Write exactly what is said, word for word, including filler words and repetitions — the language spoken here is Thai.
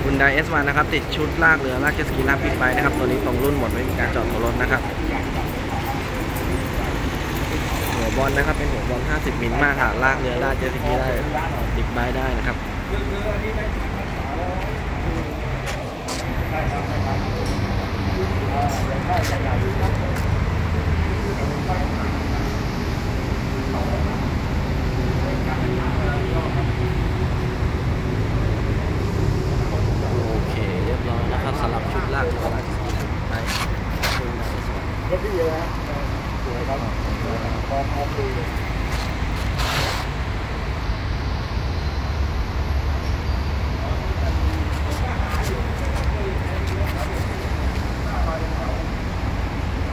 ฮุนได เอส วัน นะครับติดชุดลากเรือลากเจ็ตสกีลากบิ๊กไบค์นะครับตัวนี้ตรงรุ่นหมดไม่มีการจอดตัวรถนะครับหัวบอลนะครับเป็นหัวบอลห้าสิบมิลมาตรฐานลากเรือลากเจ็ตสกีได้บิ๊กไบค์ได้นะครับโอเคเรียบร้อยนะครับสำหรับชุดลากเรือลากเจ็ตสกีไปรถที่เยอะนะสวยครับพร้อมพร้อมดู